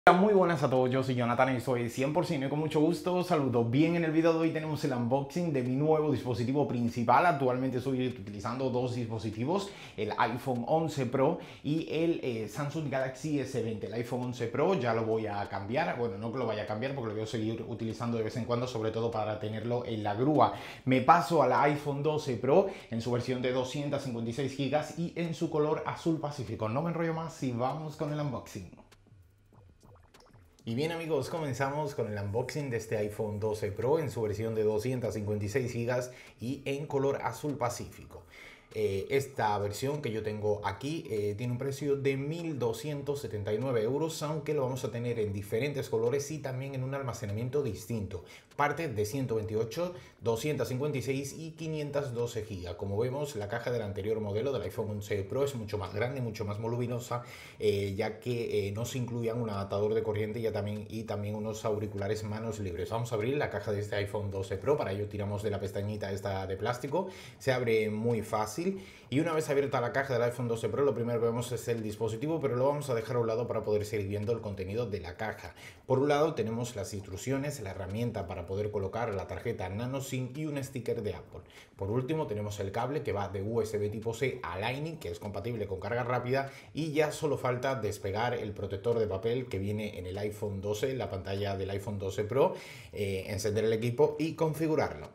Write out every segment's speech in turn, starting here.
Muy buenas a todos, yo soy Jonathan y soy 100% y con mucho gusto saludo. Bien, en el video de hoy tenemos el unboxing de mi nuevo dispositivo principal. Actualmente estoy utilizando dos dispositivos, el iPhone 11 Pro y el Samsung Galaxy S20. El iPhone 11 Pro ya lo voy a cambiar, bueno, no que lo vaya a cambiar porque lo voy a seguir utilizando de vez en cuando, sobre todo para tenerlo en la grúa. Me paso al iPhone 12 Pro en su versión de 256 GB y en su color azul pacífico. No me enrollo más y vamos con el unboxing. Y bien amigos, comenzamos con el unboxing de este iPhone 12 Pro en su versión de 256 GB y en color azul pacífico. Esta versión que yo tengo aquí tiene un precio de 1.279 euros, aunque lo vamos a tener en diferentes colores y también en un almacenamiento distinto. Parte de 128, 256 y 512 GB. Como vemos, la caja del anterior modelo del iPhone 11 Pro es mucho más grande, mucho más voluminosa, ya que no se incluían un adaptador de corriente y también unos auriculares manos libres. Vamos a abrir la caja de este iPhone 12 Pro, para ello tiramos de la pestañita esta de plástico, se abre muy fácil. Y una vez abierta la caja del iPhone 12 Pro, lo primero que vemos es el dispositivo, pero lo vamos a dejar a un lado para poder seguir viendo el contenido de la caja. Por un lado tenemos las instrucciones, la herramienta para poder colocar la tarjeta nano SIM y un sticker de Apple. Por último tenemos el cable que va de USB tipo C a Lightning, que es compatible con carga rápida, y ya solo falta despegar el protector de papel que viene en el iPhone 12, en la pantalla del iPhone 12 Pro, encender el equipo y configurarlo.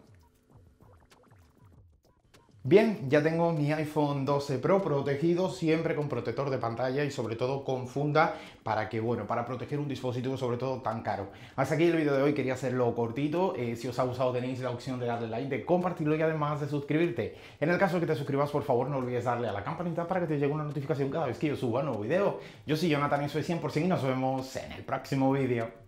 Bien, ya tengo mi iPhone 12 Pro protegido, siempre con protector de pantalla y sobre todo con funda para proteger un dispositivo sobre todo tan caro. Hasta aquí el vídeo de hoy, quería hacerlo cortito. Si os ha gustado tenéis la opción de darle like, de compartirlo y además de suscribirte. En el caso de que te suscribas, por favor no olvides darle a la campanita para que te llegue una notificación cada vez que yo suba un nuevo vídeo. Yo soy Jonathan y soy 100% y nos vemos en el próximo vídeo.